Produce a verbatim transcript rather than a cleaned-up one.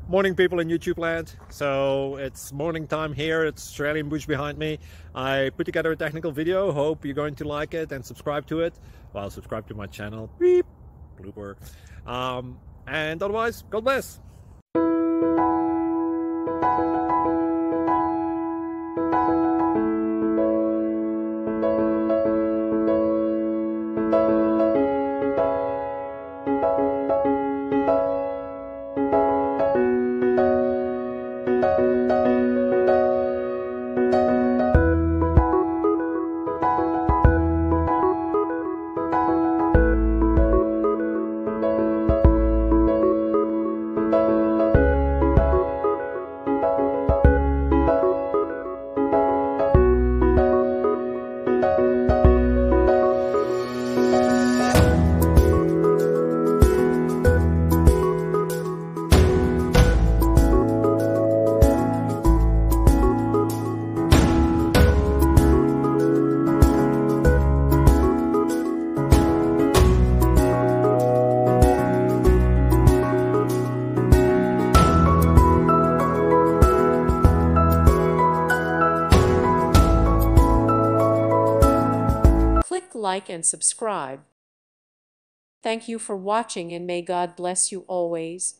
Morning, people in YouTube land. So it's morning time here. It's Australian bush behind me. I put together a technical video. Hope you're going to like it and subscribe to it. Well, subscribe to my channel. Beep. Blooper. Um, and otherwise, God bless. Click like and subscribe. Thank you for watching and may God bless you always.